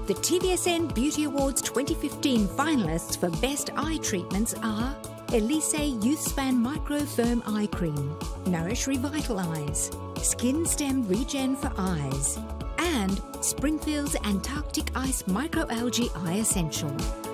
The TVSN Beauty Awards 2015 finalists for Best Eye Treatments are Elise Youth Span Micro Firm Eye Cream, Nourish Revital Eyes, Skin Stem Regen for Eyes, and Springfield's Antarctic Ice Microalgae Eye Essential.